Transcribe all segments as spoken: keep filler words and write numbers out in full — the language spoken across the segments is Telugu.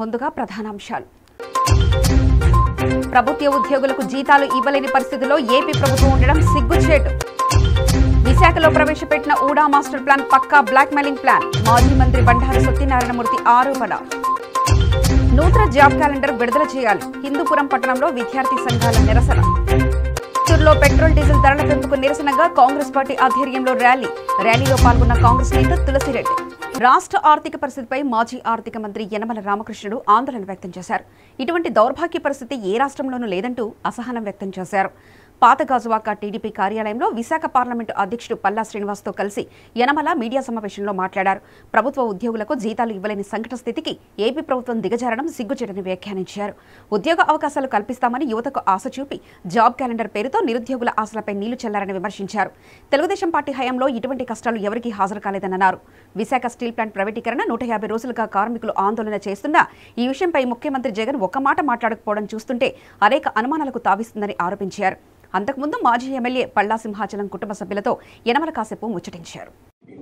ముందుగా ప్రధానాంశాలు. ప్రభుత్వ ఉద్యోగులకు జీతాలు ఇవ్వలేని పరిస్థితుల్లో ఏపీ ప్రభుత్వం ఉండడం సిగ్గుచేటు. విశాఖలో ప్రవేశపెట్టిన ఊడా మాస్టర్ ప్లాన్ పక్కా బ్లాక్ మెయిలింగ్ ప్లాన్. మాజీ మంత్రి బండారు సత్యనారాయణమూర్తి ఆరోపణ. నూతన జాబ్ క్యాలెండర్ విడుదల చేయాలి. హిందూపురం పట్టణంలో విద్యార్థి సంఘాల నిరసన. చిత్తూరులో పెట్రోల్ డీజిల్ ధరల పెంపుకు నిరసనగా కాంగ్రెస్ పార్టీ ఆధ్వర్యంలో ర్యాలీ. ర్యాలీలో పాల్గొన్న కాంగ్రెస్ నేత తులసిరెడ్డి. రాష్ట్ర ఆర్థిక పరిస్థితిపై మాజీ ఆర్థిక మంత్రి యనమల రామకృష్ణుడు ఆందోళన వ్యక్తం చేశారు. ఇటువంటి దౌర్భాగ్య పరిస్థితి ఏ రాష్ట్రంలోనూ లేదంటూ అసహనం వ్యక్తం చేశారు. పాత గాజువాక టీడీపీ కార్యాలయంలో విశాఖ పార్లమెంటు అధ్యక్షుడు పల్లా శ్రీనివాస్తో కలిసి యనమల మీడియా సమావేశంలో మాట్లాడారు. ప్రభుత్వ ఉద్యోగులకు జీతాలు ఇవ్వలేని సంకట స్థితికి ఏపీ ప్రభుత్వం దిగజారడం సిగ్గుచేటని వ్యాఖ్యానించారు. ఉద్యోగ అవకాశాలు కల్పిస్తామని యువతకు ఆశ చూపి జాబ్ క్యాలెండర్ పేరుతో నిరుద్యోగుల ఆశలపై నీళ్లు చల్లారని విమర్శించారు. తెలుగుదేశం పార్టీ హయాంలో ఇటువంటి కష్టాలు ఎవరికీ హాజరు కాలేదన్నారు. విశాఖ స్టీల్ ప్లాంట్ ప్రైవేటీకరణ నూట యాభై రోజులుగా కార్మికులు ఆందోళన చేస్తున్నా ఈ విషయంపై ముఖ్యమంత్రి జగన్ ఒక్క మాట మాట్లాడకపోవడం చూస్తుంటే అనేక అనుమానాలకు తావిస్తుందని ఆరోపించారు. అంతకుముందు మాజీ ఎమ్మెల్యే పల్లా సింహాచలం కుటుంబ సభ్యులతో యనమల కాసేపు ముచ్చటించారు.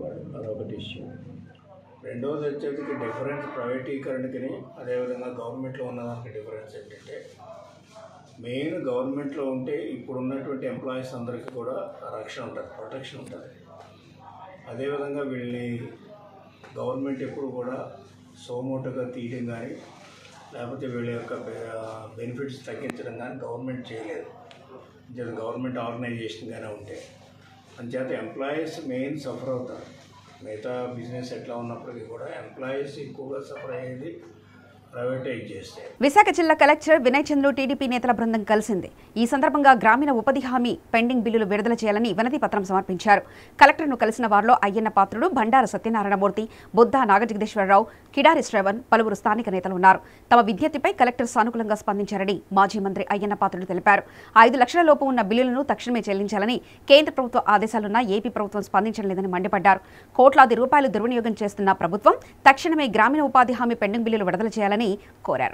రెండోది వచ్చేసి డిఫరెన్స్ ప్రైవేటీకరణకి అదేవిధంగా గవర్నమెంట్లో ఉన్నదానికి డిఫరెన్స్ ఏంటంటే మెయిన్ గవర్నమెంట్లో ఉంటే ఇప్పుడు ఉన్నటువంటి ఎంప్లాయీస్ అందరికీ కూడా రక్షణ ఉంటుంది, ప్రొటెక్షన్ ఉంటుంది. అదేవిధంగా వీళ్ళని గవర్నమెంట్ ఎప్పుడు కూడా సోమోటోగా తీయడం కానీ లేకపోతే వీళ్ళ యొక్క బెనిఫిట్స్ తగ్గించడం కానీ గవర్నమెంట్ చేయలేదు. గవర్నమెంట్ ఆర్గనైజేషన్గానే ఉంటే అంచేత ఎంప్లాయీస్ మెయిన్ సఫర్ అవుతారు. మిగతా బిజినెస్ ఎట్లా ఉన్నప్పటికీ కూడా ఎంప్లాయీస్ ఎక్కువగా సఫర్ అయ్యేది ప్రైవేటైజ్ చేస్తే. విశాఖ జిల్లా కలెక్టర్ వినయ్ చంద్రు టీడీపీ నేతల బృందం కలిసింది. ఈ సందర్భంగా గ్రామీణ ఉపాధి హామీ పెండింగ్ బిల్లులు విడుదల చేయాలని వినతి పత్రం సమర్పించారు. కలెక్టర్ను కలిసిన వారిలో అయ్యన్న పాత్రుడు, బండారు సత్యనారాయణమూర్తి, బుద్ధా నాగజగదీశ్వరరావు, కిడారి శ్రవణ్, పలువురు స్థానిక నేతలు ఉన్నారు. తమ విజ్ఞప్తిపై కలెక్టర్ సానుకూలంగా స్పందించారని మాజీ మంత్రి అయ్యన్న పాత్రుడు తెలిపారు. ఐదు లక్షల లోపు ఉన్న బిల్లులను తక్షణమే చెల్లించాలని కేంద్ర ప్రభుత్వ ఆదేశాలున్నా ఏపీ ప్రభుత్వం స్పందించడం లేదని మండిపడ్డారు. కోట్లాది రూపాయలు దుర్వినియోగం చేస్తున్న ప్రభుత్వం తక్షణమే గ్రామీణ ఉపాధి హామీ పెండింగ్ బిల్లులు విడుదల చేయాలని కోరారు.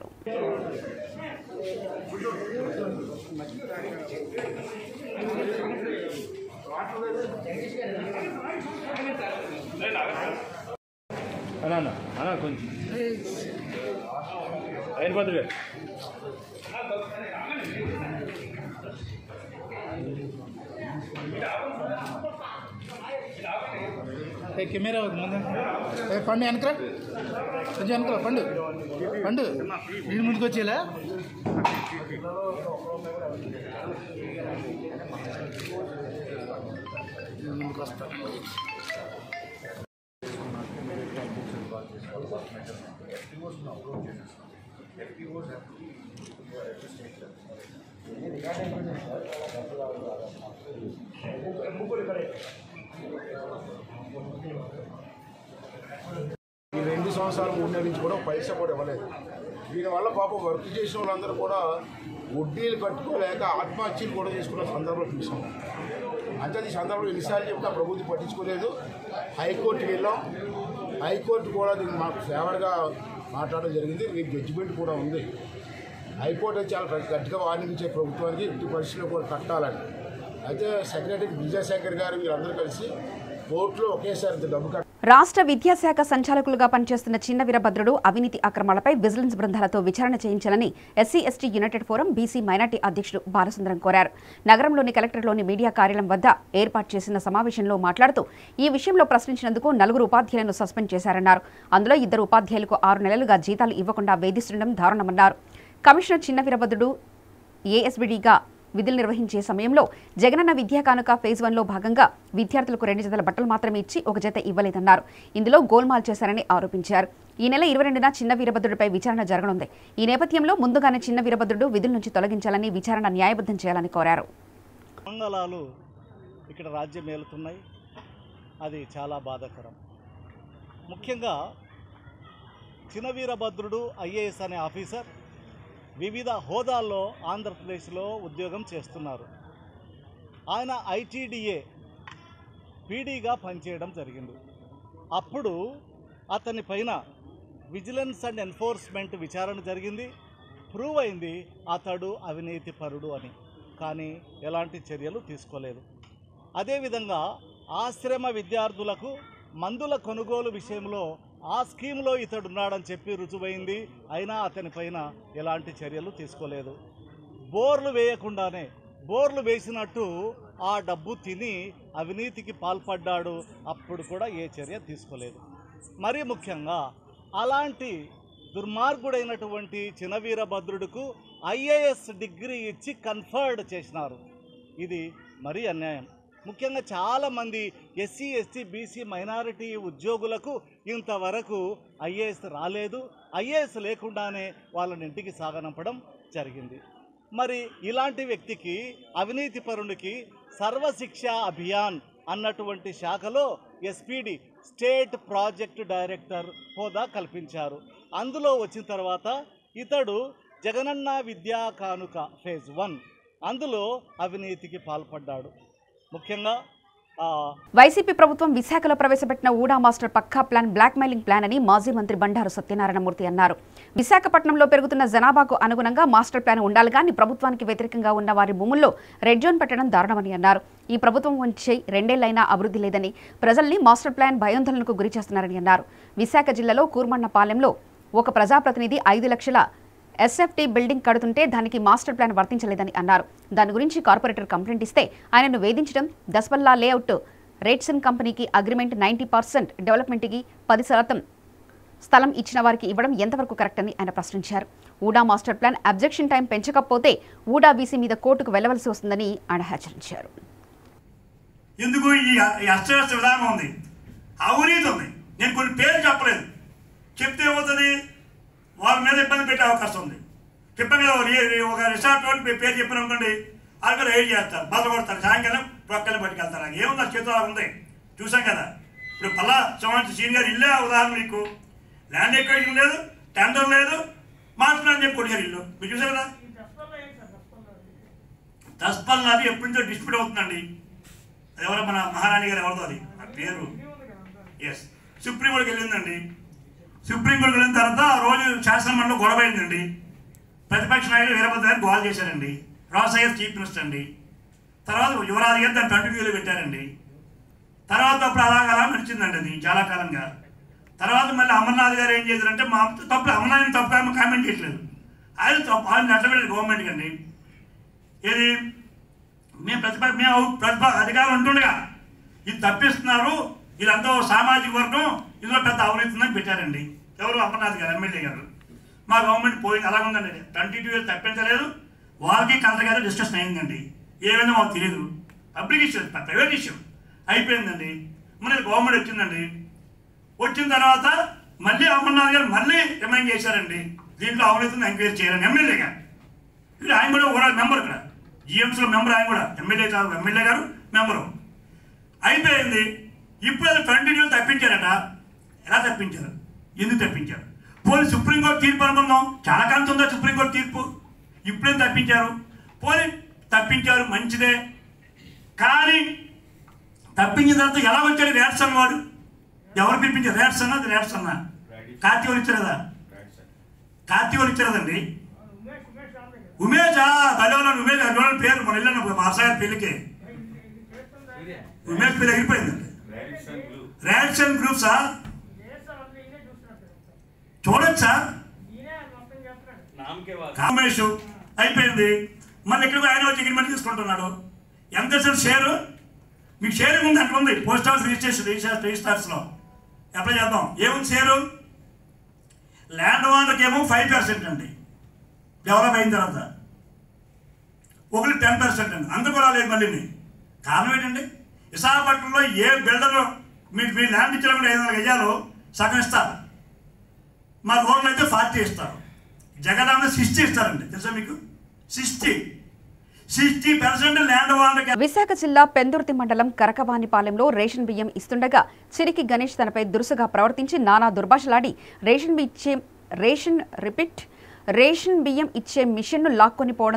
కెమెరా పండు వెనకరా కొంచెం వెనకరా పండు పండు నేను ముందుకు వచ్చేలా ముందుకు వస్తా. ఈ రెండు సంవత్సరాలు మూడు నెలల నుంచి కూడా పైసా కూడా ఇవ్వలేదు. దీనివల్ల పాపం వర్క్ చేసిన వాళ్ళందరూ కూడా వడ్డీలు కట్టుకోలేక ఆత్మహత్యలు కూడా చేసుకున్న సందర్భం చూసాం. అంటే ఈ సందర్భంలో ఎన్నిసార్లు చెప్తా ప్రభుత్వం పట్టించుకోలేదు. హైకోర్టుకి వెళ్ళాం. హైకోర్టు కూడా దీన్ని మాకు ఫేవర్గా మాట్లాడడం జరిగింది. రేపు జడ్జిమెంట్ కూడా ఉంది. హైకోర్టు చాలా గట్టిగా వార్నింగ్ ఇచ్చే ప్రభుత్వానికి ఇంటి పరిస్థితుల్లో కూడా కట్టాలని. అయితే సెక్రటరీ విజయశేఖర్ గారు వీళ్ళందరూ కలిసి కోర్టులో ఒకేసారి డబ్బు కట్టారు. రాష్ట్ర విద్యాశాఖ సంచాలకులుగా పనిచేస్తున్న చిన్న వీరభద్రుడు అవినీతి అక్రమాలపై విజిలెన్స్ బృందాలతో విచారణ చేయించాలని SC ST united forum BC minority అధ్యక్షుడు బాలసుందరం కోరారు. నగరంలోని కలెక్టర్లోని మీడియా కార్యాలయం వద్ద ఏర్పాటు చేసిన సమావేశంలో మాట్లాడుతూ ఈ విషయంలో ప్రశ్నించినందుకు నలుగురు ఉపాధ్యాయులను సస్పెండ్ చేశారన్నారు. అందులో ఇద్దరు ఉపాధ్యాయులకు ఆరు నెలలుగా జీతాలు ఇవ్వకుండా వేధిస్తుండడం దారుణమన్నారు. కమిషనర్ చిన్న వీరభద్రుడు ఏఎస్బీడీగా విధులు నిర్వహించే సమయంలో జగనన్న విద్యా కానుక ఫేజ్ వన్ లో భాగంగా విద్యార్థులకు రెండు జతల బట్టలు మాత్రమే ఇచ్చి ఒక జత ఇవ్వలేదన్నారు. ఇందులో గోల్మాల్ చేశారని ఆరోపించారు. ఈ నెల ఇరవై రెండున చిన్న వీరభద్రుడిపై విచారణ జరగనుంది. ఈ నేపథ్యంలో ముందుగానే చిన్న వీరభద్రుడు విధుల నుంచి తొలగించాలని, విచారణ న్యాయబద్ధం చేయాలని కోరారు. మంగళాలు ఇక్కడ రాజ్యం ఏలుతున్నాయి. అది చాలా బాధాకరం. ముఖ్యంగా చిన్న వీరభద్రుడు ఐఏఎస్ అనే ఆఫీసర్ వివిధ హోదాల్లో ఆంధ్రప్రదేశ్లో ఉద్యోగం చేస్తున్నారు. ఆయన ఐటీడీఏ పీడీగా పనిచేయడం జరిగింది. అప్పుడు అతని పైన విజిలెన్స్ అండ్ ఎన్ఫోర్స్మెంట్ విచారణ జరిగింది. ప్రూవ్ అయింది అతడు అవినీతి పరుడు అని. కానీ ఎలాంటి చర్యలు తీసుకోలేదు. అదేవిధంగా ఆశ్రమ విద్యార్థులకు మందుల కొనుగోలు విషయంలో ఆ స్కీమ్లో ఇతడు ఉన్నాడని చెప్పి రుజువైంది. అయినా అతని పైన ఎలాంటి చర్యలు తీసుకోలేదు. బోర్లు వేయకుండానే బోర్లు వేసినట్టు ఆ డబ్బు తిని అవినీతికి పాల్పడ్డాడు. అప్పుడు కూడా ఏ చర్య తీసుకోలేదు. మరీ ముఖ్యంగా అలాంటి దుర్మార్గుడైనటువంటి చినవీరభద్రుడుకు ఐఏఎస్ డిగ్రీ ఇచ్చి కన్ఫర్డ్ చేసినారు. ఇది మరీ అన్యాయం. ముఖ్యంగా చాలామంది ఎస్సీ ఎస్టీ బీసీ మైనారిటీ ఉద్యోగులకు ఇంతవరకు ఐఏఎస్ రాలేదు. ఐఏఎస్ లేకుండానే వాళ్ళని ఇంటికి సాగనంపడం జరిగింది. మరి ఇలాంటి వ్యక్తికి, అవినీతి పరునికి సర్వశిక్ష అభియాన్ అన్నటువంటి శాఖలో ఎస్పీడి స్టేట్ ప్రాజెక్ట్ డైరెక్టర్ హోదా కల్పించారు. అందులో వచ్చిన తర్వాత ఇతడు జగనన్న విద్యా కానుక ఫేజ్ వన్ అందులో అవినీతికి పాల్పడ్డాడు. ముఖ్యంగా వైసీపీ ప్రభుత్వం విశాఖలో ప్రవేశపెట్టిన ఊడా మాస్టర్ పక్కా ప్లాన్ బ్లాక్ మెయిలింగ్ ప్లాన్ అని మాజీ మంత్రి బండారు సత్యనారాయణమూర్తి అన్నారు. విశాఖపట్నంలో పెరుగుతున్న జనాభాకు అనుగుణంగా మాస్టర్ ప్లాన్ ఉండాలి కానీ ప్రభుత్వానికి వ్యతిరేకంగా ఉన్న వారి భూముల్లో రెడ్ జోన్ పెట్టడం దారుణమని అన్నారు. ఈ ప్రభుత్వం వచ్చి రెండేళ్లైనా అభివృద్ధి లేదని, ప్రజల్ని మాస్టర్ ప్లాన్ భయాందోళనకు గురి చేస్తున్నారని అన్నారు. విశాఖ జిల్లాలో కూర్మన్నపాలెంలో ఒక ప్రజాప్రతినిధి ఐదు లక్షల ఎస్ఎఫ్టీ బిల్డింగ్ కడుతుంటే దానికి మాస్టర్ ప్లాన్ వర్తించలేదని అన్నారు. దాని గురించి కార్పొరేటర్ కంప్లైంట్ ఇస్తే ఆయనను వేధించడం, దస్పల్లా లేఅవుట్ రేట్సన్ కంపెనీకి అగ్రిమెంట్ నైంటీ పర్సెంట్ డెవలప్మెంట్కి పది శాతం స్థలం ఇచ్చిన వారికి ఇవ్వడం ఎంతవరకు కరెక్ట్ అని ఆయన ప్రశ్నించారు. VUDA master plan objection time పెంచకపోతే ఊడా బీసీ మీద కోర్టుకు వెళ్లవలసి వస్తుందని ఆయన హెచ్చరించారు. ఎందుకు ఈ అష్టవ్యస్త విధానం ఉంది, అవినీతి ఉంది. నేను కొన్ని పేర్లు చెప్పలేదు, చెప్తే ఏమవుతుంది, వాళ్ళ మీద ఇబ్బంది పెట్టే అవకాశం ఉంది. చెప్పాను కదా, ఒక రిసార్ట్ పేరు చెప్పిన అనుకోండి, వాళ్ళ మీద రైడ్ చేస్తారు, బదులు కొడతారు, సాయంకాలం ప్రొక్కలు పట్టుకెళ్తారు. ఏముంది ఆ చేతిలో ఉంది, చూసాం కదా. ఇప్పుడు పల్లా సంవత్సరం సీనియర్ ఇల్లే ఉదాహరణ, మీకు ల్యాండ్ ఎక్వేషన్ లేదు, టెండర్ లేదు, మాస్టర్ అని చెప్పి కొడిగారు ఇల్లు. మీరు చూసారు కదా. దస్పల్ అది ఎప్పటి నుంచో డిస్ప్యూట్ అవుతుందండి. అది ఎవరో మన మహారాణి గారు ఎవరిదో అది ఆ పేరు. ఎస్, సుప్రీంకోర్టుకి వెళ్ళిందండి. సుప్రీంకోర్టుకి వెళ్ళిన తర్వాత ఆ రోజు శాసనమండలిలో గొడవ అయిందండి. ప్రతిపక్ష నాయకులు వీరభద్ర గారు గోల్ చేశారండి. రాజశేఖర్ గారు చీఫ్ మినిస్టర్ అండి. తర్వాత యువరాజు గారు దాన్ని ట్వంటీ వ్యూలో పెట్టారండి. తర్వాత అప్పుడు అలాగ అలా నడిచిందండి అది చాలా కాలంగా. తర్వాత మళ్ళీ అమర్నాథ్ గారు ఏం చేశారంటే, మా తప్పు అమర్నాథ్ తప్పు కామెంట్ చేయట్లేదు, ఆయన తప్పు ఆయన నష్టపెట్టారు గవర్నమెంట్కి అండి. ఏది మేము ప్రతిపక్ష మేము ప్రతిప అధికారులు ఉంటుండగా ఇది తప్పిస్తున్నారు, ఇదంతా సామాజిక వర్గం, ఇందులో పెద్ద అవినీతి పెట్టారండి. ఎవరు? అమర్నాథ్ గారు, ఎమ్మెల్యే గారు. మా గవర్నమెంట్ పోయింది, అలాగ ఉందండి. ట్వంటీ టూ ఇయర్స్ తప్పించలేదు, వాళ్ళకి కలెక్టర్ గారు డిస్కషన్ అయిందండి. ఏమైందో మాకు తెలియదు, పబ్లిక్ ఇష్యూ, ప్రైవేట్ ఇష్యూ అయిపోయిందండి. మన గవర్నమెంట్ వచ్చిందండి. వచ్చిన తర్వాత మళ్ళీ అమర్నాథ్ గారు మళ్ళీ రిమైండ్ చేశారండి, దీంట్లో అవినీతిని ఎంక్వైరీ చేయాలని ఎమ్మెల్యేగా. ఇది ఆయన కూడా ఓవరాల్ మెంబర్, ఇక్కడ జిఎంసీలో మెంబర్, ఆయన కూడా ఎమ్మెల్యే కాదు, ఎమ్మెల్యే గారు మెంబరు. అయిపోయింది. ఇప్పుడు అది కంటిన్యూ తప్పించారట. ఎలా తప్పించారు, ఎందుకు తప్పించారు? పోనీ సుప్రీంకోర్టు తీర్పు అనుకుందాం, చాలా కాలం ఉందా సుప్రీంకోర్టు తీర్పు, ఇప్పుడేం తప్పించారు? పోనీ తప్పించారు, మంచిదే. కానీ తప్పించిన తర్వాత ఎలా వచ్చాడు రేట్సన్ వాడు? ఎవరు పిలిపించారు? రేట్సన్, అది రేట్సన్నా కార్తీ వాళ్ళు ఇచ్చారు కదా, కార్తీ వాళ్ళు ఇచ్చారు కదండి. ఉమేషా బలవన ఉమేష్ అడ్వాన్ పేరు మన ఇల్లు మాసాగారి పెళ్లికి ఉమేష్ పేరు ఎగిరిపోయిందండి. రేట్సన్ గ్రూప్ సార్, చూడొచ్చు సార్. ఉమేష్ అయిపోయింది. మళ్ళీ ఇక్కడ ఆయన వచ్చి అగ్రిమెంట్ తీసుకుంటున్నాడు. ఎంత సార్ షేరు? మీకు షేరింగ్ ఉంది, అట్లా ఉంది పోస్ట్ ఆఫీస్ రిజిస్ట్రేషన్ రిజిస్టర్ రిజిస్టర్స్లో అప్లై చేద్దాం. ఏముంది షేరు? ల్యాండ్ ఓనర్కి ఏమో ఫైవ్ పర్సెంట్ అండి, డెవలప్ అయిన తర్వాత ఒకటి టెన్ పర్సెంట్ అండి, అంత కూడా లేదు. మళ్ళీ కారణం ఏంటండి? విశాఖపట్నంలో ఏ బిల్డర్ మీకు మీ ల్యాండ్ ఇచ్చినప్పుడు ఐదు వందల గజాలు సగం ఇస్తారు, మా ఊర్లో అయితే ఫార్టీ ఇస్తారు. జగదాంలో సిక్స్టీ ఇస్తారండి, తెలుసా మీకు? సిక్స్టీ సిక్స్టీ పర్సెంట్ ల్యాండ్ ఓనర్కి. విశాఖ జిల్లా పెందుర్తి మండలం కరకవానిపాలెంలో రేషన్ బియ్యం ఇస్తుండగా చిరికి గణేష్ తనపై దురుసుగా ప్రవర్తించి నానా దుర్భాషలాడి రేషన్ ఇచ్చే రేషన్ రిపీట్ రేషన్ బియ్యం ఇచ్చే మిషన్ను లాక్కొని పోవడంతో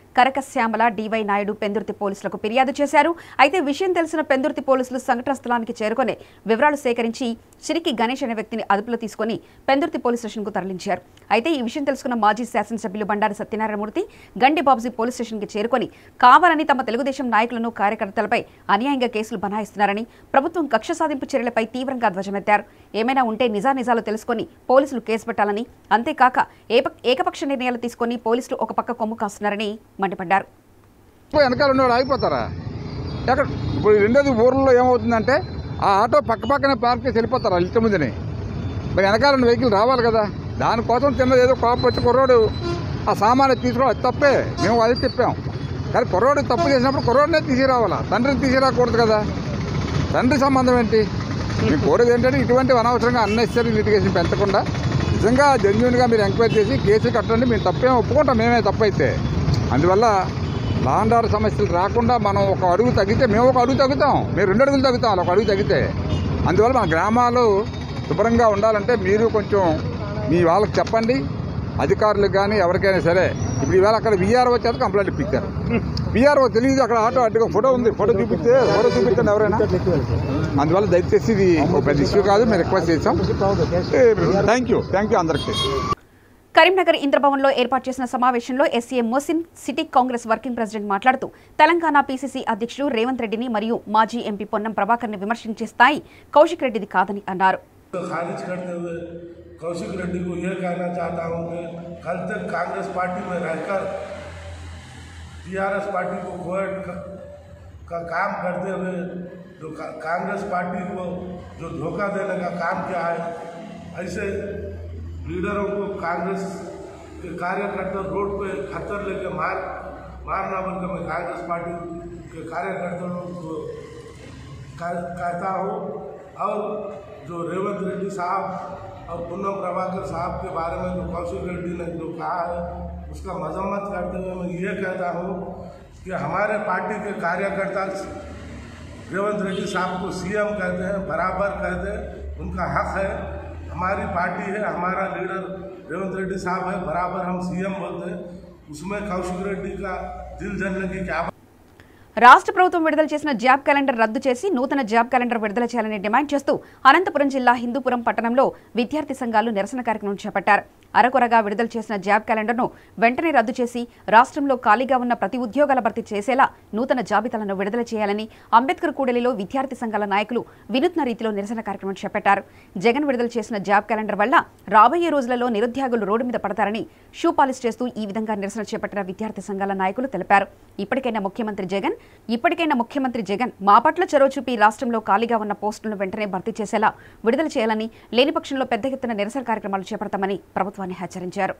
కరకశ్యామల డివై నాయుడు పెందుర్తి పోలీసులకు ఫిర్యాదు చేశారు. అయితే విషయం తెలిసిన పెందుర్తి పోలీసులు సంఘటన స్థలానికి చేరుకొని వివరాలు సేకరించి చిరికి గణేష్ అనే వ్యక్తిని అదుపులో తీసుకుని పెందుర్తి పోలీస్ స్టేషన్కు తరలించారు. అయితే ఈ విషయం తెలుసుకున్న మాజీ శాసనసభ్యులు బండారు సత్యనారాయణమూర్తి గండి బాబ్జీ పోలీస్ స్టేషన్కి చేరుకొని కావాలని తమ తెలుగుదేశం నాయకులను కార్యకర్తలపై అన్యాయంగా కేసులు బనాయిస్తున్నారని, ప్రభుత్వం కక్ష సాధింపు చర్యలపై తీవ్రంగా ధ్వజమెత్తారు. ఏమైనా ఉంటే నిజానిజాలు తెలుసుకొని పోలీసులు కేసు పెట్టాలని, అంతేకాక ఏకపక్ష నిర్ణయాలు తీసుకొని పోలీసులు ఒక పక్క కొమ్ము కాస్తున్నారని మండిపడ్డారు. వెనకాల ఉన్నవాడు ఆగిపోతారా? ఎక్కడ ఇప్పుడు రెండోది ఊర్లో ఏమవుతుందంటే ఆ ఆటో పక్క పక్కనే పార్క్ చేసి వెళ్ళిపోతారు వాళ్ళ ఇంటి ముందుని. మరి వెనకాల వెహికల్ రావాలి కదా, దానికోసం చిన్నది ఏదో కోపం వచ్చి కుర్రోడు ఆ సామాన్లు తీసుకోవాలి, అది తప్పే, మేము అది చెప్పాం. కానీ కుర్రోడు తప్పు చేసినప్పుడు కుర్రోడినే తీసుకురావాలా, తండ్రిని తీసుకురాకూడదు కదా. తండ్రి సంబంధం ఏంటి? మేము కోరేది ఏంటంటే ఇటువంటి అనవసరంగా అన్నెసరీ లిటిగేషన్ పెంచకుండా నిజంగా జెన్యూన్గా మీరు ఎంక్వైరీ చేసి కేసు కట్టండి. మేము తప్పేమో ఒప్పుకుంటాం, మేమే తప్పైతే. అందువల్ల లా అండ్ ఆర్డర్ సమస్యలు రాకుండా మనం ఒక అడుగు తగ్గితే మేము ఒక అడుగు తగ్గుతాం, మీరు రెండు అడుగులు తగ్గుతాం ఒక అడుగు తగ్గితే. అందువల్ల మన గ్రామాలు శుభ్రంగా ఉండాలంటే మీరు కొంచెం మీ వాళ్ళకి చెప్పండి, అధికారులకు కానీ ఎవరికైనా సరే. ఇప్పుడు ఈవేళ అక్కడ వీఆర్ఓ చేత కంప్లైంట్ ఇప్పించారు. వీఆర్ఓ తెలియదు అక్కడ ఆటో అడ్డుగా ఫోటో ఉంది, ఫోటో చూపిస్తే ఫోటో చూపించండి ఎవరైనా. అందువల్ల దయచేసి ఇది ఒక పెద్ద ఇష్యూ కాదు, మేము రిక్వెస్ట్ చేసాం. థ్యాంక్ యూ థ్యాంక్ యూ అందరికీ. కరీంనగర్ ఇంద్రభవన్లో ఏర్పాటు చేసిన సమావేశంలో SCM Mohsin city Congress working president మాట్లాడుతూ తెలంగాణ పీసీసీ అధ్యక్షుడు రేవంత్ రెడ్డిని మరియు మాజీ ఎంపీ పొన్నం ప్రభాకర్ ని విమర్శించే స్థాయి కౌశిక్ రెడ్డిది కాదని అన్నారు. कौशिक रेड्डी को यह कहना चाहता हूँ कि कल तक कांग्रेस पार्टी में रहकर टीआरएस पार्टी को कोर्ट का काम करते हुए जो का, कांग्रेस पार्टी को जो धोखा देने का काम किया है, ऐसे लीडरों को कांग्रेस के कार्यकर्ता रोड पे खतर लेके मार मारना बनकर मैं कांग्रेस पार्टी के कार्यकर्ताओं को कहता हूँ। और जो रेवंत रेड्डी साहब और पूनम प्रभाकर साहब के बारे में जो कौशिक रेड्डी ने जो कहा है उसका मजम्मत करते हुए मैं ये कहता हूँ कि हमारे पार्टी के कार्यकर्ता रेवंत रेड्डी साहब को सीएम कहते हैं, बराबर कहते हैं, उनका हक है। हमारी पार्टी है, हमारा लीडर रेवंत रेड्डी साहब है, बराबर हम सीएम बोलते हैं। उसमें कौशिक रेड्डी का दिल जलने की क्या। రాష్ట్ర ప్రభుత్వం విడుదల చేసిన జాబ్ క్యాలెండర్ రద్దు చేసి నూతన జాబ్ క్యాలెండర్ విడుదల చేయాలని డిమాండ్ చేస్తూ అనంతపురం జిల్లా హిందూపురం పట్టణంలో విద్యార్థి సంఘాలు నిరసన కార్యక్రమం చేపట్టారు. అరకొరగా విడుదల చేసిన జాబ్ క్యాలెండర్ను వెంటనే రద్దు చేసి రాష్ట్రంలో ఖాళీగా ఉన్న ప్రతి ఉద్యోగాల భర్తీ చేసేలా నూతన జాబితాలను విడుదల చేయాలని అంబేద్కర్ కూడలిలో విద్యార్థి సంఘాల నాయకులు వినూత్న రీతిలో నిరసన కార్యక్రమం చేపట్టారు. జగన్ విడుదల చేసిన జాబ్ క్యాలెండర్ వల్ల రాబోయే రోజులలో నిరుద్యోగులు రోడ్డు మీద పడతారని షూ పాలిష్ చేస్తూ ఈ విధంగా నిరసన చేపట్టిన విద్యార్థి సంఘాల నాయకులు తెలిపారు. ఇప్పటికైనా ముఖ్యమంత్రి జగన్ ఇప్పటికైనా ముఖ్యమంత్రి జగన్ మా పట్ల చొరవ చూపి రాష్ట్రంలో ఖాళీగా ఉన్న పోస్టులను వెంటనే భర్తీ చేసేలా విడుదల చేయాలని, లేని పక్షంలో పెద్ద ఎత్తున నిరసన కార్యక్రమాలు చేపడతామని ప్రభుత్వాన్ని హెచ్చరించారు.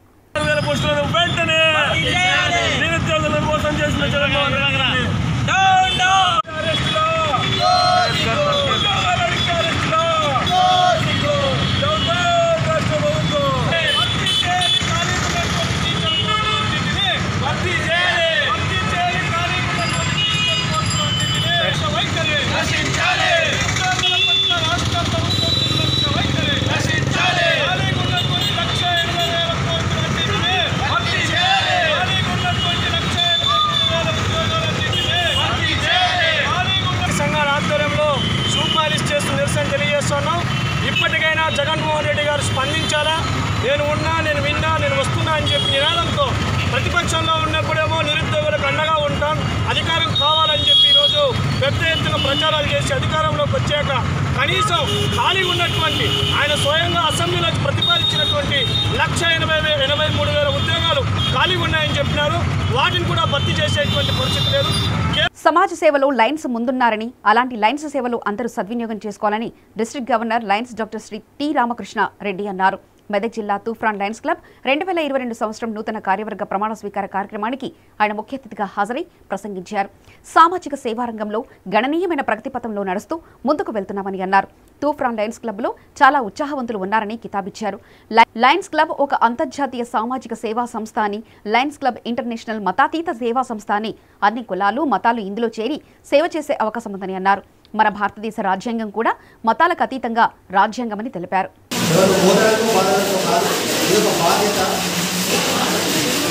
ఇప్పటికైనా జగన్మోహన్ రెడ్డి గారు స్పందించాలా, నేను ఉన్నా నేను విన్నా నేను వస్తున్నా అని చెప్పి నినాదంతో ప్రతిపక్షంలో ఉన్నప్పుడేమో నిరుద్యోగులకు అండగా ఉంటాం, అధికారం కావాలని చెప్పి ఈరోజు పెద్ద ఎత్తున ప్రచారాలు చేసి అధికారంలోకి వచ్చాక కనీసం ఖాళీ ఉన్నటువంటి ఆయన స్వయంగా అసెంబ్లీలో ప్రతిపాదించినటువంటి లక్ష ఎనభై వే ఎనభై మూడు వేల ఉద్యోగాలు ఖాళీ ఉన్నాయని చెప్పినారు. వాటిని కూడా భర్తీ చేసేటువంటి పరిస్థితి లేదు. సమాజ సేవలో లైన్స్ ముందున్నారని, అలాంటి లైన్స్ సేవలు అందరూ సద్వినియోగం చేసుకోవాలని district governor lions doctor Shri T Ramakrishna Reddy అన్నారు. మెదక్ జిల్లా తూఫ్రాన్ లయన్స్ క్లబ్ రెండు వేల ఇరవై రెండు సంవత్సరం నూతన కార్యవర్గ ప్రమాణ స్వీకార కార్యక్రమానికి ఆయన ముఖ్య అతిథిగా హాజరై ప్రసంగించారు. సామాజిక సేవారంగంలో గణనీయమైన ప్రగతి పథంలో నడుస్తూ ముందుకు వెళ్తున్నామని అన్నారు. తూఫ్రాన్ లయన్స్ క్లబ్లో చాలా ఉత్సాహవంతులు ఉన్నారని కితాబిచ్చారు. లయన్స్ క్లబ్ ఒక అంతర్జాతీయ సామాజిక సేవా సంస్థ అని, లయన్స్ క్లబ్ ఇంటర్నేషనల్ మతాతీత సేవా సంస్థ అని, అన్ని కులాలు మతాలు ఇందులో చేరి సేవ చేసే అవకాశం ఉందని అన్నారు. మన భారతదేశ రాజ్యాంగం కూడా మతాలకు అతీతంగా రాజ్యాంగమని తెలిపారు. ఎవరు ఓదరకు బాధలకు కాదు, ఇది ఒక బాధ్యత.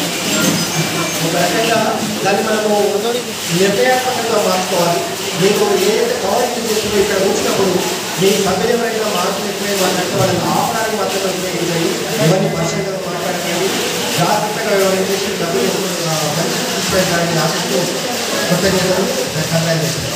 ఒక రకంగా దాన్ని మనము నిర్ణయాత్మకంగా మార్చుకోవాలి. మీకు ఏదైతే పవర్ యూజ్ చేస్తుందో ఇక్కడ వచ్చినప్పుడు మీ సభ్యులైన మార్పులు ఎక్కువై మాట్లాడితే వాళ్ళని ఆపడానికి మాత్రమే ఇవన్నీ పర్సెంట్గా మాట్లాడకండి. జాగ్రత్తగా వ్యవహరించేసి డబ్బులు మంచి తీసుకెళ్ళడానికి ఆశిస్తూ కృతజ్ఞతలు కంగ్రాచులేషన్.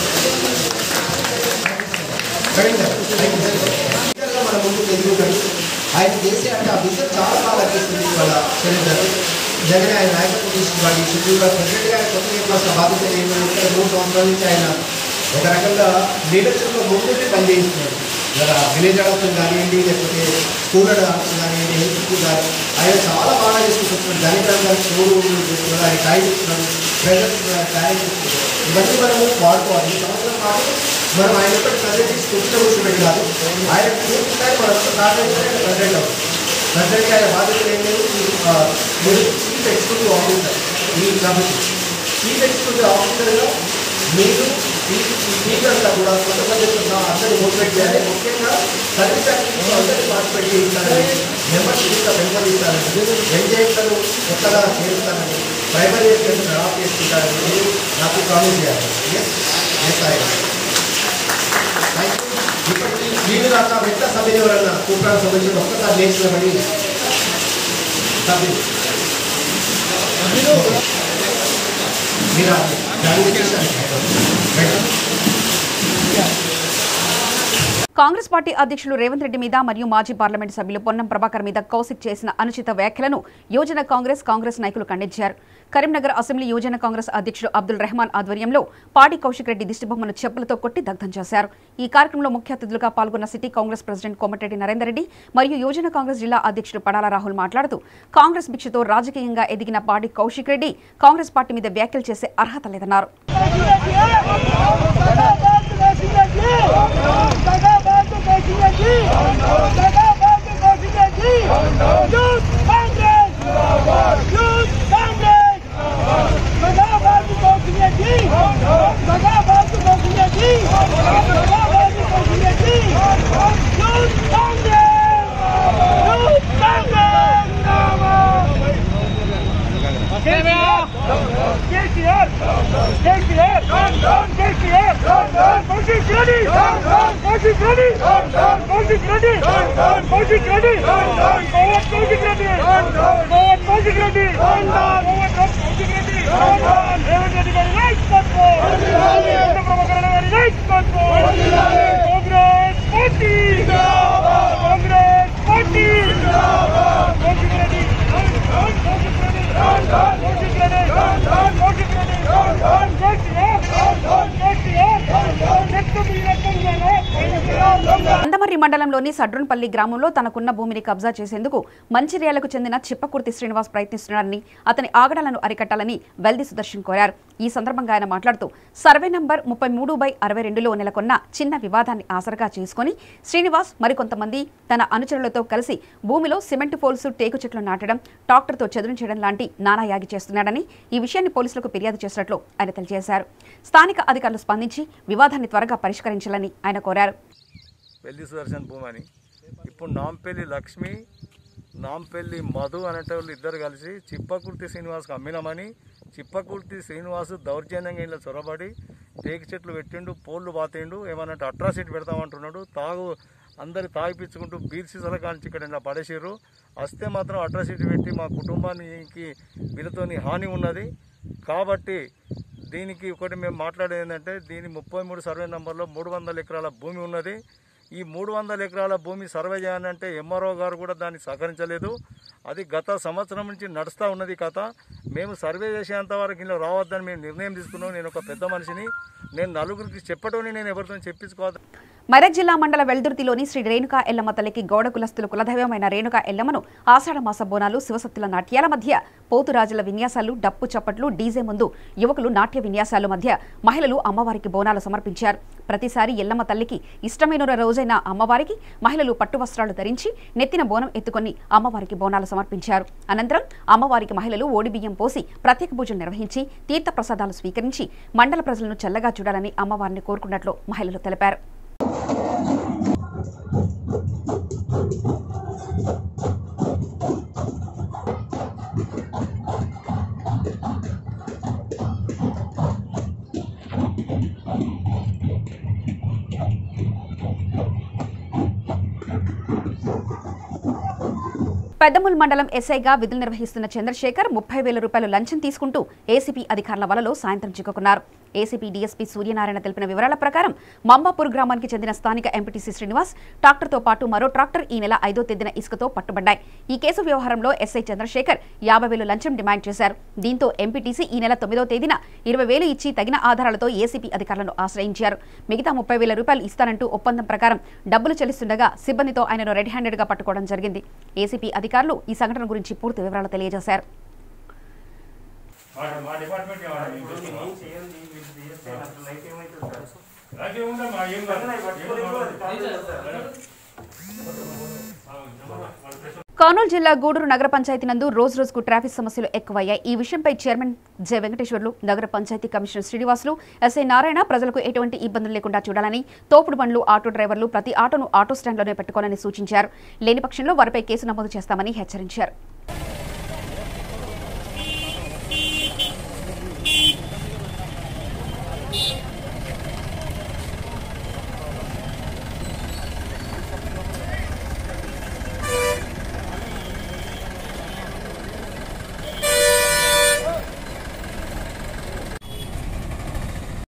మన ముందుకు ఎదుగుతాడు. ఆయన చేసే అంటే ఆ విజన్ చాలా బాగా అనిపిస్తుంది వాళ్ళ చరిత్ర. నిజంగానే ఆయన నాయకత్వం తీసుకున్నాడు. ఈ షెడ్యూల్గా ప్రెసిడెంట్గా ఆయన కొత్త చెప్పాల్సిన బాధ్యత ఏంటంటే మూడు సంవత్సరాల నుంచి ఆయన ఒక రకంగా లీడర్షిప్లో ముందుండి పనిచేయిస్తున్నాడు. ఇలా విలేజ్ అడప్షన్ కానివ్వండి, లేకపోతే స్కూల్ అడప్షన్ కానివ్వండి, హెల్త్ స్కూల్ కానీ ఆయన చాలా బాగా చేసుకుంటున్నాడు. ధనికరం గారికి షోరూమ్లు చేస్తున్నాడు, ఆయన టైం ఇస్తున్నాడు, ప్రజలకు టాలెంట్ ఇస్తున్నాడు. ఇవన్నీ మనము వాడుకోవాలి. ఈ సంవత్సరం పాటు మనం ఆయన యొక్క ప్రజెంట్ స్కూల్లో కూర్చోబెట్టి కాదు, ఆయన కూర్చుంటే మనం కారణం ప్రజెంట్ అవుతుంది. ప్రజెంట్గా ఆయన బాధ్యతలు ఏం లేదు. మీరు చీఫ్ ఎగ్జిక్యూటివ్ ఆఫీసర్ ఈ కాబట్టి చీఫ్ ఎగ్జిక్యూటివ్ ఆఫీసర్గా మీరు ఈ టీచర్స్గా కూడా కొత్త పద్ధతుల్లో అందరినీ మోటివేట్ చేయాలి. ముఖ్యంగా సర్వీస్ యాక్టివిటీలో అందరినీ పార్టిసిపేట్ చేయిస్తారని, మెంబర్షిప్గా పెంపొందిస్తారని, ఎంజాయ్లను కొత్తగా చేస్తారని, ప్రైమరీ ఎడ్యుకేషన్ డ్రాప్ చేసుకుంటారని మీరు నాకు ప్రామిస్ చేయాలి. ఎస్ ఎస్ ఆయన ఇప్పటికీ వీళ్ళు కాక మిగతా సభ్యులు ఎవరన్నా కూపరానికి సంబంధించిన ఒక్కసారి నేర్చుకోమని సభ్యులు మీరు జాయిన్ చేశారు. కాంగ్రెస్ పార్టీ అధ్యక్షులు రేవంత్ రెడ్డి మీద మరియు మాజీ పార్లమెంటు సభ్యులు పొన్నం ప్రభాకర్ మీద కౌశిక్ చేసిన అనుచిత వ్యాఖ్యలను యువజన కాంగ్రెస్ కాంగ్రెస్ నాయకులు ఖండించారు. కరీంనగర్ అసెంబ్లీ యువజన కాంగ్రెస్ అధ్యక్షుడు అబ్దుల్ రెహమాన్ ఆధ్వర్యంలో పాడి కౌశిక్ రెడ్డి దిష్టిబొమ్మను చెప్పులతో కొట్టి దగ్ధం చేశారు. ఈ కార్యక్రమంలో ముఖ్య అతిథులుగా పాల్గొన్న city Congress president Komatireddy Narender Reddy మరియు యువజన కాంగ్రెస్ జిల్లా అధ్యక్షుడు పడాల రాహుల్ మాట్లాడుతూ కాంగ్రెస్ భిక్షతో రాజకీయంగా ఎదిగిన పాడి కౌశిక్ రెడ్డి కాంగ్రెస్ పార్టీ మీద వ్యాఖ్యలు చేసే అర్హత లేదన్నారు. అందమర్రి మండలంలోని సడ్రున్పల్లి గ్రామంలో తనకున్న భూమిని కబ్జా చేసేందుకు మంచిర్యాలకు చెందిన చిప్పకుర్తి శ్రీనివాస్ ప్రయత్నిస్తున్నారని, అతని ఆగడాలను అరికట్టాలని వెల్ది సుదర్శన్ కోరారు. ఈ సందర్భంగా ఆయన మాట్లాడుతూ సర్వే నంబర్ ముప్పై మూడు బై అరవై రెండులో నెలకొన్న చిన్న వివాదాన్ని ఆసరగా చేసుకుని శ్రీనివాస్ మరికొంతమంది తన అనుచరులతో కలిసి భూమిలో సిమెంట్ పోల్స్, టేకు చెట్లు నాటడం, ట్రాక్టర్తో చదును చేయడం లాంటి నానాయాగి చేస్తున్నాడని, ఈ విషయాన్ని పోలీసులకు ఫిర్యాదు చేసినట్లు ఆయన తెలియజేశారు. స్థానిక అధికారులు స్పందించి వివాదాన్ని త్వరగా పరిష్కరించాలని ఆయన కోరారు. వెల్ది సుదర్శన్ భూమి అని ఇప్పుడు నాంపల్లి లక్ష్మి, నాంపల్లి మధు అనేటోళ్ళు ఇద్దరు కలిసి చిప్పకుర్తి శ్రీనివాస్కి అమ్మినామని, చిప్పకుర్తి శ్రీనివాసు దౌర్జన్యంగా ఇలా చొరబడి టేకు చెట్లు పెట్టిండు, పోళ్ళు బాతిండు, ఏమన్నట్టు అట్రాసిటీ పెడతామంటున్నాడు. తాగు అందరు తాగిపించుకుంటూ బీర్ సీసాల కాంచి ఇక్కడ ఇలా పడేసారు. వస్తే మాత్రం అట్రాసిటీ పెట్టి మా కుటుంబానికి వీళ్ళతోని హాని ఉన్నది. కాబట్టి దీనికి ఒకటి మేము మాట్లాడేది ఏంటంటే, దీని ముప్పై మూడు సర్వే నెంబర్లో మూడు వందల ఎకరాల భూమి ఉన్నది. ఈ మూడు వందల ఎకరాల భూమి సర్వే చేయాలంటే ఎంఆర్ఓ గారు కూడా దాన్ని సహకరించలేదు. అది గత సంవత్సరం నుంచి నడుస్తూ ఉన్నది కథ. మేము సర్వే చేసేంత వరకు ఇలా రావద్దని మేము నిర్ణయం తీసుకున్నాం. నేను ఒక పెద్ద మనిషిని, నేను నలుగురికి చెప్పటోని నేను ఎవరితో చెప్పించుకోవద్దు. మెదక్ జిల్లా మండల వెల్దుర్తిలోని శ్రీ రేణుకా ఎల్లమ్మ తల్లికి గౌడ కులస్తుల కులదైవమైన రేణుకా ఎల్లమ్మను ఆషాఢ మాస బోనాలు, శివసత్తుల నాట్యాల మధ్య పోతురాజుల విన్యాసాలు, డప్పు చప్పట్లు, డీజే ముందు యువకులు నాట్య విన్యాసాల మధ్య మహిళలు అమ్మవారికి బోనాలు సమర్పించారు. ప్రతిసారి ఎల్లమ్మ తల్లికి ఇష్టమైన రోజైన అమ్మవారికి మహిళలు పట్టు వస్త్రాలు ధరించి నెత్తిన బోనం ఎత్తుకొని అమ్మవారికి బోనాలు సమర్పించారు. అనంతరం అమ్మవారికి మహిళలు ఓడిబియ్యం పోసి ప్రత్యేక పూజలు నిర్వహించి తీర్థ ప్రసాదాలు స్వీకరించి మండల ప్రజలను చల్లగా చూడాలని అమ్మవారిని కోరుకున్నట్లు మహిళలు తెలిపారు. పెద్దమూల్ మండలం ఎస్ఐగా విధులు నిర్వహిస్తున్న చంద్రశేఖర్ ముప్పై వేల రూపాయలు లంచం తీసుకుంటూ ఏసీపీ అధికారుల వలలో సాయంత్రం చిక్కుకున్నారు. ఏసీపీ డీఎస్పీ సూర్యనారాయణ తెలిపిన వివరాల ప్రకారం మంబాపూర్ గ్రామానికి చెందిన స్థానిక ఎంపీటీసీ శ్రీనివాస్ ట్రాక్టర్తో పాటు మరో ట్రాక్టర్ ఈ నెల ఐదో తేదీన ఇసుకతో పట్టుబడ్డాయి. ఈ కేసు వ్యవహారంలో ఎస్ఐ చంద్రశేఖర్ యాభై వేలు లంచం డిమాండ్ చేశారు. దీంతో ఎంపీటీసీ ఈ నెల తొమ్మిదో తేదీన ఇరవై వేలు ఇచ్చి తగిన ఆధారాలతో ఏసీపీ అధికారులను ఆశ్రయించారు. మిగతా ముప్పై వేల రూపాయలు ఇస్తానంటూ ఒప్పందం ప్రకారం డబ్బులు చెల్లిస్తుండగా సిబ్బందితో ఆయనను రెడ్ హ్యాండెడ్ గా పట్టుకోవడం జరిగింది. ఏసీపీ అధికారులు ఈ సంఘటన గురించి పూర్తి వివరాలు తెలియజేశారు. కర్నూలు జిల్లా గూడూరు నగర పంచాయతీ నందు రోజు రోజుకు ట్రాఫిక్ సమస్యలు ఎక్కువయ్యాయి. ఈ విషయంపై చైర్మన్ జె వెంకటేశ్వర్లు, నగర పంచాయతీ కమిషనర్ శ్రీనివాసులు, ఎస్ఐ నారాయణ ప్రజలకు ఎటువంటి ఇబ్బందులు లేకుండా చూడాలని, తోపుడు బండ్లు, ఆటో డ్రైవర్లు ప్రతి ఆటోను ఆటో స్టాండ్లోనే పెట్టుకోవాలని సూచించారు. లేని పక్షంలో వారిపై కేసు నమోదు చేస్తామని హెచ్చరించారు.